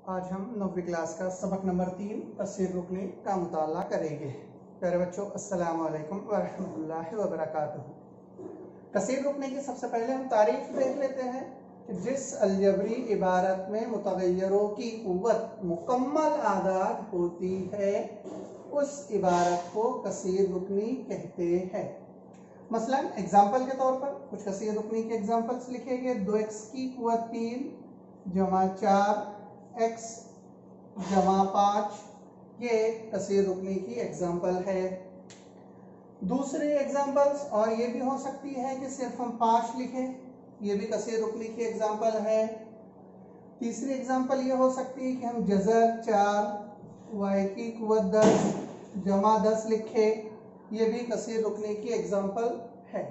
आज हम 9वीं क्लास का सबक नंबर 3 कसीर रुकनी का मुताला करेंगे। प्यारे बच्चों, अस्सलाम वालेकुम वरहमतुल्लाहि वबरकातुहू। कसीर रुकनी की सबसे पहले हम तारीफ देख लेते हैं कि जिस अलजबरी इबारत में मुतगय्यरों की कुव्वत मुकम्मल आदाद होती है उस इबारत को कसीर रुकनी कहते हैं। मसलन एग्जाम्पल के तौर पर कुछ कसीर रुकनी के एग्जाम्पल्स लिखेंगे। 2x की कुव्वत 3 जमा 4x जमा 5, ये कसीर रुकनी की एग्जाम्पल है। दूसरे एग्जाम्पल्स और ये भी हो सकती है कि सिर्फ हम 5 लिखें, ये भी कसीर रुकनी की एग्जाम्पल है। तीसरी एग्जाम्पल ये हो सकती है कि हम जज़र 4y की कुव्वत 10 जमा 10 लिखें, ये भी कसीर रुकनी की एग्जाम्पल है।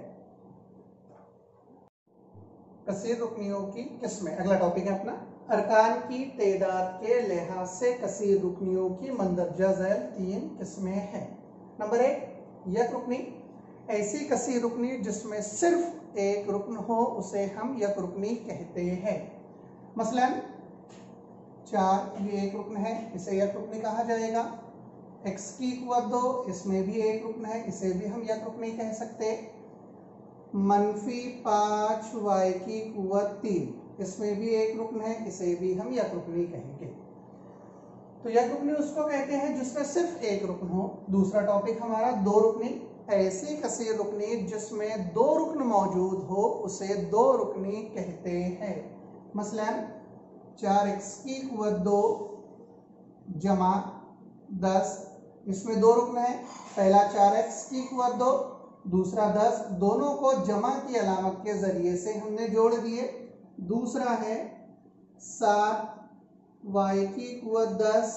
कसीर रुकनियों की किस्में, अगला टॉपिक है अपना अरकान की तादाद के लिहाज से कसीर रुकनियों की मंदरजा झैल 3 किस्में हैं। नंबर 1, यक रुकनी। ऐसी कसीर रुकनी जिसमें सिर्फ एक रुकन हो उसे हम यक रुकनी कहते हैं। मसलन 4 ये एक रुकन है, इसे यक रुकनी कहा जाएगा। x की कुव्वत 2, इसमें भी एक रुकन है, इसे भी हम यक रुकनी कह सकते। -5y की कुव्वत 3, इसमें भी एक रुकन है, इसे भी हम यक रुकनी कहेंगे। तो यक रुकनी उसको कहते हैं जिसमें सिर्फ एक रुकन हो। दूसरा टॉपिक हमारा दो रुकनी। ऐसी कसीर रुकनी जिसमें दो रुकन मौजूद हो उसे दो रुकनी कहते हैं। मसलन 4x की कुव्वत 2 जमा 10, इसमें दो रुकन है। पहला 4x की कुव्वत 2, दूसरा 10, दोनों को जमा की अलामत के जरिए से हमने जोड़ दिए। दूसरा है 7y की कुव्वत 10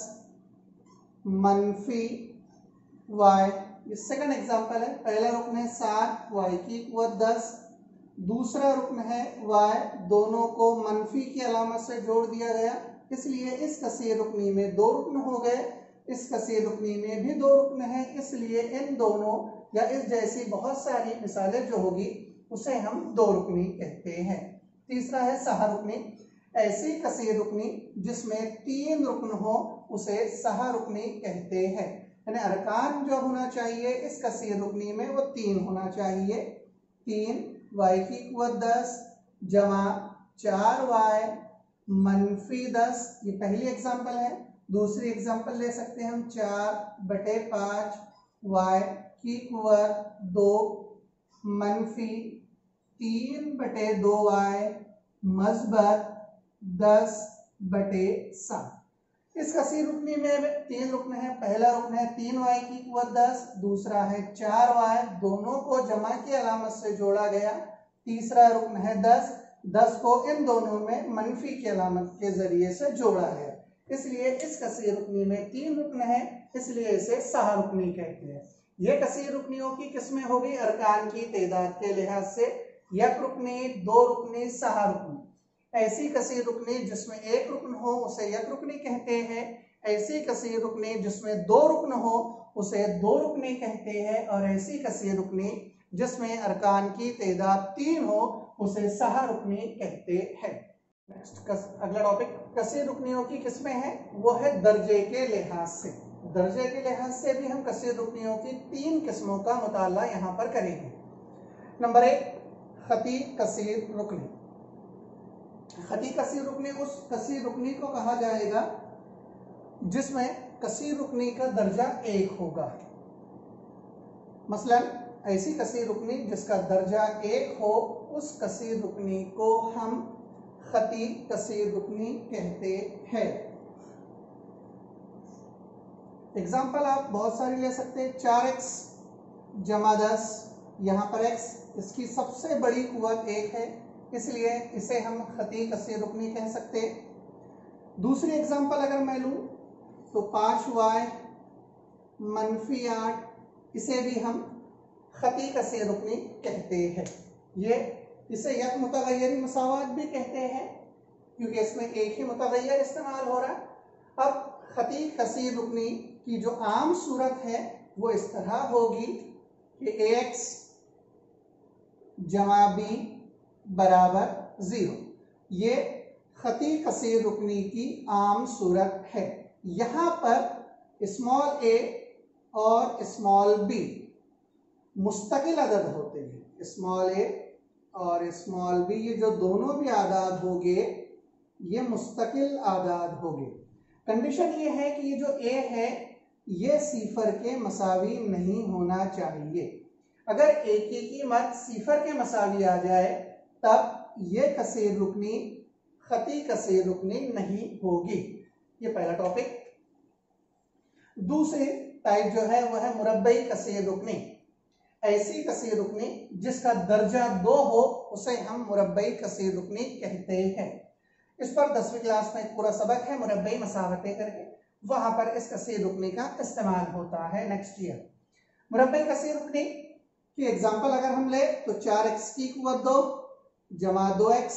मनफी y, ये सेकंड एग्जांपल है। पहला रुकन है 7y की कुव्वत 10, दूसरा रुकन है y, दोनों को मनफी की अलामत से जोड़ दिया गया, इसलिए इस कसीर रुकनी में दो रुकन हो गए। इस कसीर रुकनी में भी दो रुकन है, इसलिए इन दोनों या इस जैसी बहुत सारी मिसालें जो होगी उसे हम दो रुकनी कहते हैं। तीसरा है सहा रुकनी। ऐसी कसीर रुकनी जिसमें 3 रुकन हो उसे सहा रुकनी कहते हैं। यानी अरकान जो होना चाहिए इस कसीर रुकनी में वो 3 होना चाहिए। 3y की कुव्वत 10 जमा 4y मनफी 10, ये पहली एग्जाम्पल है। दूसरी एग्जाम्पल ले सकते हैं हम 4/5 y की कुव्वत 2 मनफी 3/2y मस्बत 10/7। इस कसीर रुकनी में 3 रुकन है। पहला रुकन है 3y की कुव्वत 10, दूसरा है 4y, दोनों को जमा की अलामत से जोड़ा गया। तीसरा रुकन है 10 को इन दोनों में मनफी की अलामत के जरिए से जोड़ा गया, इसलिए इस कसीर रुकनी में 3 रुकन है, इसलिए इसे सहा रुकनी कहते हैं। ये कसीर रुकनियों की किस्में हो गई अरकान की तादाद के लिहाज से यक रुकनी, दो रुकनी, सहा रुकनी। ऐसी कसीर रुकनी जिसमें एक रुकन हो उसे यक रुकनी कहते हैं। ऐसी कसीर रुकनी जिसमें दो रुकन हो उसे दो रुकनी कहते हैं। और ऐसी कसीर रुकनी जिसमें अरकान की तादाद 3 हो उसे सहा रुकनी कहते हैं। अगला टॉपिक कसीर रुकनियों की किस्में हैं, वो है दर्जे के लिहाज से। दर्जे के लिहाज से भी हम कसीर रुकनियों की 3 किस्मों का मुताला यहाँ पर करेंगे। नंबर 1, खती कसीर रुकनी। खती कसीर रुकनी उस कसीर रुकनी को कहा जाएगा जिसमें कसीर रुकनी का दर्जा 1 होगा। मसलन ऐसी कसीर रुकनी जिसका दर्जा 1 हो उस कसीर रुकनी को हम खती कसीर रुकनी कहते हैं। एग्जाम्पल आप बहुत सारी ले सकते हैं। 4x जमा 10, यहाँ पर x इसकी सबसे बड़ी कुव्वत 1 है, इसलिए इसे हम खती कसीर रुकनी कह सकते हैं। दूसरी एग्जाम्पल अगर मैं लूँ तो 5y मनफी 8, इसे भी हम खती कसीर रुकनी कहते हैं। ये इसे यक मुतगय्यरी मुसावात भी कहते हैं क्योंकि इसमें एक ही मुतगय्यर इस्तेमाल हो रहा है। अब खती कसीर रुकनी की जो आम सूरत है वो इस तरह होगी कि ax जमा b बराबर 0। ये खती कसीर रुकनी की आम सूरत है। यहां पर स्मॉल ए और स्मॉल बी मुस्तकिल अदद होते हैं। स्मॉल ए और स्मॉल बी ये जो दोनों भी आदाद होंगे ये मुस्तकिल आदाद होंगे। कंडीशन ये है कि ये जो ए है ये सिफर के मसावी नहीं होना चाहिए। अगर ए की कीमत सिफर के मसावी आ जाए तब ये कसीर रुकनी खती कसीर रुकनी नहीं होगी। ये पहला टॉपिक। दूसरी टाइप जो है वह है मुरब्बई कसीर रुकनी। ऐसी कसीर रुकनी जिसका दर्जा 2 हो उसे हम मुरब्बई कसीर रुकनी कहते हैं। इस पर 10वीं क्लास में एक पूरा सबक है मुरब्बई मसावतें करके, वहां पर इस कसीर रुकनी का इस्तेमाल होता है नेक्स्ट ईयर। मुरब्बई कसीर रुकनी की एग्जांपल अगर हम ले तो 4x की कुव्वत 2 जमा 2x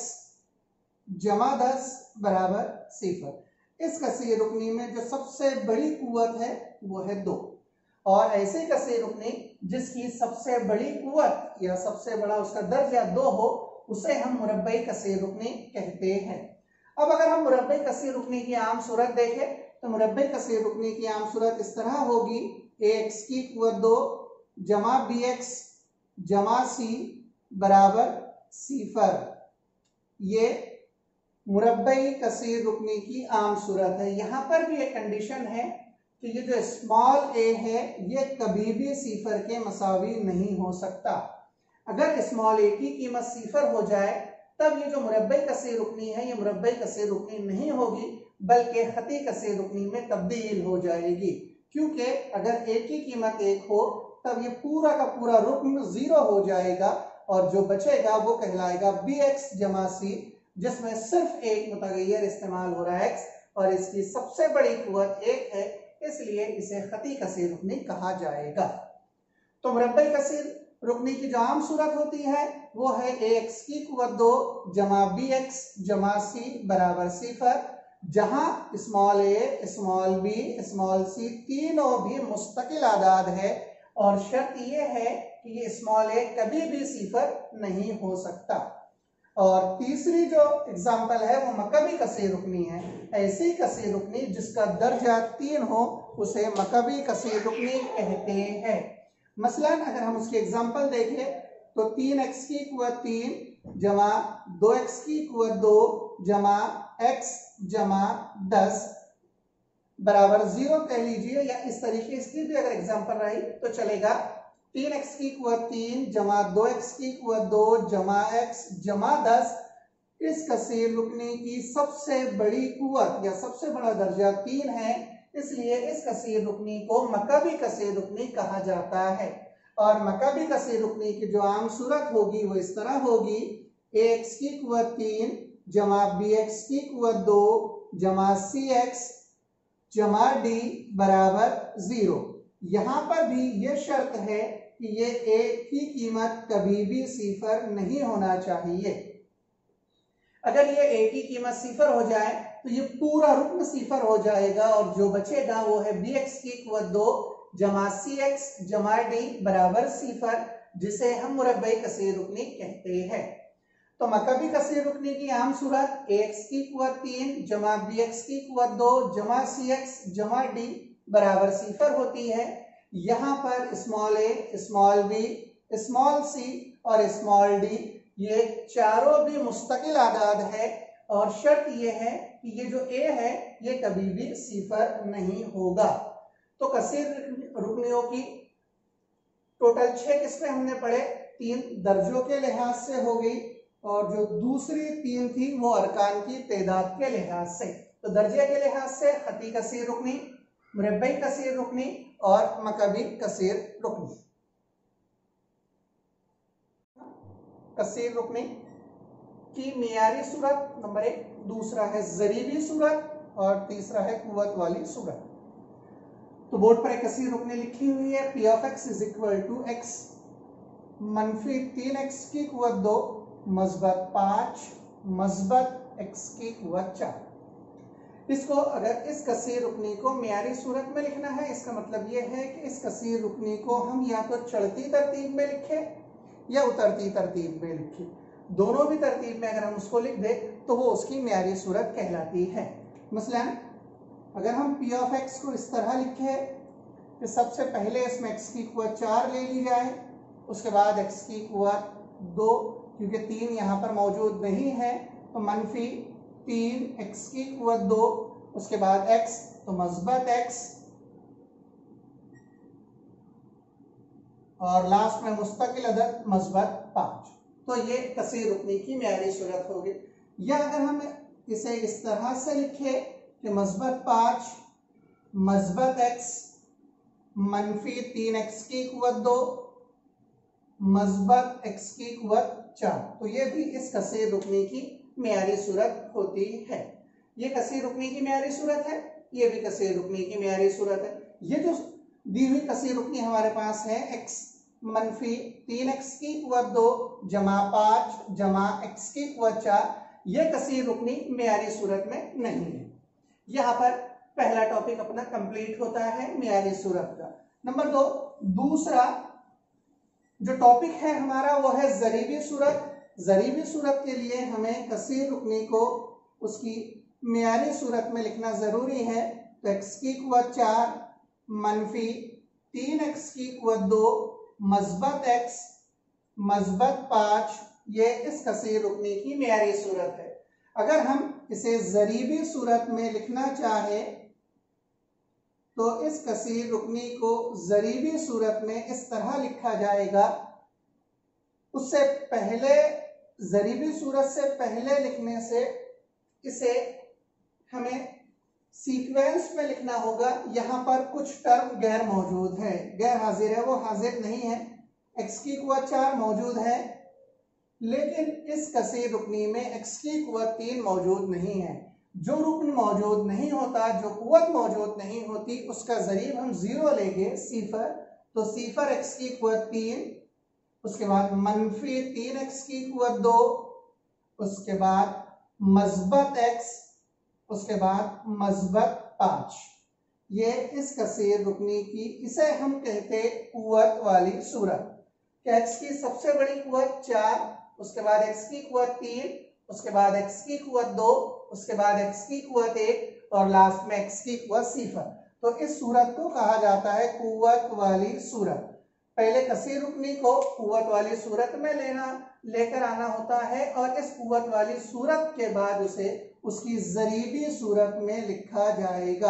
जमा 10 बराबर सिफर। इस कसीर रुकनी में जो सबसे बड़ी कुव्वत है वो है 2, और ऐसे कसीर रुकनी जिसकी सबसे बड़ी कुव्वत या सबसे बड़ा उसका दर्जा 2 हो उसे हम मुरब्बई कसीर रुकनी कहते हैं। अब अगर हम मुरब्बई कसीर रुकनी की आम सूरत देखें तो मुरब्बई कसीर रुकनी की आम सूरत इस तरह होगी, ax की कुव्वत 2 जमा bx जमा c बराबर सिफर। ये मुरब्बई कसीर रुकनी की आम सूरत है। यहां पर भी एक कंडीशन है कि ये जो स्मॉल ए है ये कभी भी सिफर के मसावी नहीं हो सकता। अगर स्मॉल ए की कीमत सिफर हो जाए तब ये जो मुरब्बई कसीर रुकनी है ये मुरब्बई कसीर रुकनी नहीं होगी बल्कि खती कसीर रुकनी में तब्दील हो जाएगी, क्योंकि अगर ए की कीमत 1 हो तब ये पूरा का पूरा रुकन 0 हो जाएगा और जो बचेगा वो कहलाएगा bx जमा c, जिसमें सिर्फ एक मुतगय्यर इस्तेमाल हो रहा है x और इसकी सबसे बड़ी कुव्वत 1 है, इसलिए इसे खती कसीर रुकनी कहा जाएगा। तो मुरब्बई कसीर रुकनी की जो आम सूरत होती है वो है ax की कुव्वत 2 जमा bx जमा c बराबर सिफर, जहां small a small b small c तीनों भी मुस्तकिल आदाद है और शर्त यह है कि ये स्मॉल ए कभी भी सिफर नहीं हो सकता। और तीसरी जो एग्जाम्पल है वो मकबी कसीर रुकनी है। ऐसी कसीर रुकनी जिसका दर्जा 3 हो उसे मकबी कसीर रुकनी कहते हैं। मसलन अगर हम उसकी एग्जाम्पल देखें तो 3x की कुव्वत 3 जमा 2x की कुव्वत 2 जमा x जमा 10 बराबर 0 कह लीजिए, या इस तरीके इसकी भी अगर एग्जाम्पल रही तो चलेगा। 3x की कुव्वत 3 जमा 2x की कुव्वत 2 जमा x जमा 10। इस कसीर रुकनी की सबसे बड़ी कुव्वत या सबसे बड़ा दर्जा 3 है, इसलिए इस कसीर रुकनी को मकबी कसीर रुकनी कहा जाता है। और मकबी कसीर रुकनी की जो आम सूरत होगी वो इस तरह होगी, ax की कुव्वत 3 जमा bx की कुव्वत 2 जमा cx जमा d बराबर 0। यहां पर भी ये शर्त है कि ये a की कीमत कभी भी सिफर नहीं होना चाहिए। अगर ये a की कीमत सिफर हो जाए तो ये पूरा रुकन सिफर हो जाएगा और जो बचेगा वो है bx की कुव्वत 2 जमा cx जमा d बराबर सिफर, जिसे हम मुरब्बई कसीर रुकनी कहते हैं। तो मकबी कसीर रुकनी की आम सूरत ax की कुव्वत 3 जमा bx की कुव्वत 2 जमा cx जमा d बराबर सिफर होती है। यहाँ पर small a small b small c और स्मॉल डी ये चारों भी मुस्तकिल आदाद है और शर्त ये है कि ये जो ए है ये कभी भी सिफर नहीं होगा। तो कसीर रुकनियों की टोटल 6 किस्में हमने पढ़े, 3 दर्जों के लिहाज से हो गई और जो दूसरी 3 थी वो अरकान की तादाद के लिहाज से। तो दर्जे के लिहाज से खती कसीर रुकनी, मुरब्बई कसीर रुकनी और मकबी कसीर रुकनी। कसीर रुकनी की मियारी सूरत नंबर 1, दूसरा है जरीबी सूरत और तीसरा है कुव्वत वाली सूरत। तो बोर्ड पर एक कसीर रुकनी लिखी हुई है, p of x is equal to x मनफी 3x की कुव्वत 2 मस्बत 5 मस्बत x की कुव्वत 4। इसको अगर इस कसीर रुकनी को मियारी सूरत में लिखना है, इसका मतलब यह है कि इस कसीर रुकनी को हम या तो चढ़ती तरतीब में लिखें या उतरती तरतीब में लिखें। दोनों भी तरतीब में अगर हम उसको लिख दें तो वो उसकी म्यारी सूरत कहलाती है। मसलन अगर हम p ऑफ x को इस तरह लिखे कि सबसे पहले इसमें x की कुव्वत 4 ले ली जाए, उसके बाद x की कुव्वत 2, क्योंकि 3 यहाँ पर मौजूद नहीं है तो मनफी 3 x की कुव्वत 2, उसके बाद x तो मस्बत x और लास्ट में मुस्तकिल अदद मस्बत 5। तो ये कसीर रुकनी की म्यारी सूरत होगी। या अगर हम इसे इस तरह से लिखे कि मस्बत 5 मस्बत x मनफी 3x की कुव्वत 2 मस्बत x की कुव्वत 4, तो ये भी इस कसीर रुकनी की म्यारी सूरत होती है। ये कसीर रुकनी की म्यारी सूरत है, ये भी कसीर रुकनी की म्यारी सूरत है। ये जो दी हुई कसीर रुकनी हमारे पास है x मनफी 3x की कुव्वत 2 जमा 5 जमा x की कुव्वत 4, ये कसीर रुकनी म्यारी सूरत में नहीं है। यहाँ पर पहला टॉपिक अपना कंप्लीट होता है म्यारी सूरत का। नंबर 2, दूसरा जो टॉपिक है हमारा वो है ज़रीबी सूरत। ज़रीबी सूरत के लिए हमें कसीर रुकनी को उसकी म्यारी सूरत में लिखना जरूरी है। तो x की कुव्वत 4 मनफी 3x की कुव्वत 2 मस्बत x मस्बत 5, ये इस कसीर रुकनी की म्यारी सूरत है। अगर हम इसे ज़रीबी सूरत में लिखना चाहे तो इस कसीर रुकनी को ज़रीबी सूरत में इस तरह लिखा जाएगा। उससे पहले ज़रीबी सूरत से पहले लिखने से इसे हमें सीक्वेंस में लिखना होगा। यहाँ पर कुछ टर्म गैर मौजूद है, गैर हाजिर है, वो हाजिर नहीं है। x की कुव्वत 4 मौजूद है, लेकिन इस कसीर रुकनी में x की कुव्वत 3 मौजूद नहीं है। जो रुकन मौजूद नहीं होता, जो कुव्वत मौजूद नहीं होती, उसका ज़रीब हम 0 लेंगे, सिफर। तो सिफर x की कुव्वत 3, उसके बाद मनफी 3x की कुव्वत 2, उसके बाद मस्बत x, उसके बाद मस्बत 5। ये इस कसीर रुकनी की, इसे हम कहते कुव्वत वाली सूरत। x की सबसे बड़ी कुव्वत 4, उसके बाद x की कुव्वत 3, उसके बाद x की कुव्वत 2, उसके बाद x की कुव्वत 1 और लास्ट में x की कुव्वत सिफर। तो इस सूरत को कहा जाता है कुव्वत वाली सूरत। पहले कसीर रुकनी को कुव्वत वाली सूरत में लेकर आना होता है और इस कुव्वत वाली सूरत के बाद उसे उसकी ज़रीबी सूरत में लिखा जाएगा।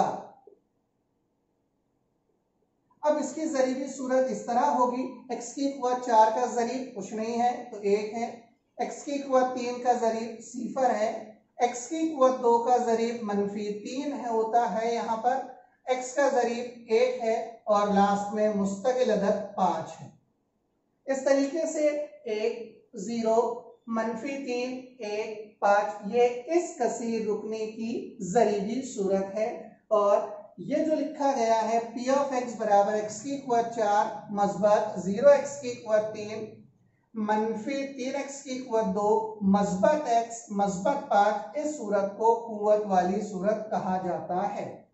अब इसकी ज़रीबी सूरत इस तरह होगी, x की कुव्वत 4 का ज़रीब कुछ नहीं है तो 1 है, x की कुव्वत 3 का ज़रीब सिफर है, x की कुव्वत 2 का ज़रीब मनफी 3 है होता है, यहाँ पर x का ज़रीब 1 है और लास्ट में मुस्तकिल अदद 5 है। इस तरीके से 1 0 मनफी 3 1 5, ये इस कसीर रुकनी की ज़रीबी सूरत है। और ये जो लिखा गया है p ऑफ x बराबर x की कुव्वत 4 मस्बत 0x की कुव्वत 3 मनफी 3x की कुव्वत 2 मस्बत x मस्बत 5, इस सूरत को कुव्वत वाली सूरत कहा जाता है।